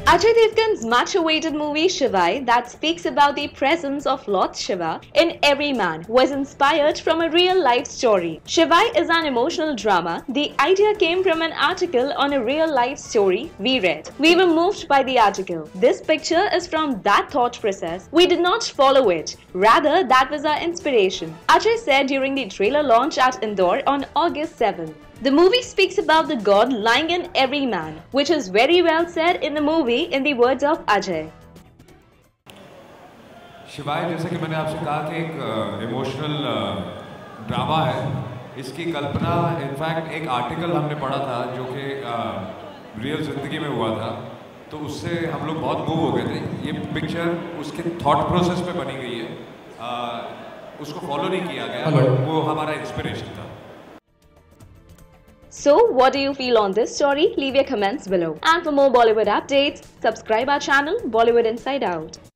Ajay Devgan's much-awaited movie Shivai, that speaks about the presence of Lord Shiva in every man, was inspired from a real-life story. Shivai is an emotional drama. The idea came from an article on a real-life story we read. We were moved by the article. This picture is from that thought process. We did not follow it. Rather, that was our inspiration. Ajay said during the trailer launch at Indore on August 7th. The movie speaks about the God lying in every man, which is very well said in the movie in the words of Ajay. शिवाय, जैसे कि मैंने आपसे कहा कि एक emotional drama है, इसकी कल्पना इनफैक्ट एक आर्टिकल हमने पढ़ा था जो कि रियल ज़िंदगी में हुआ था, तो उससे हम लोग बहुत मूव हो गए थे। ये पिक्चर उसके थॉट प्रोसेस पे बनी गई है, उसको फॉलो नहीं किया गया, बट वो हमारा इंस्पिरेशन था। So, what do you feel on this story? Leave your comments below. And for more Bollywood updates, subscribe our channel Bollywood Inside Out.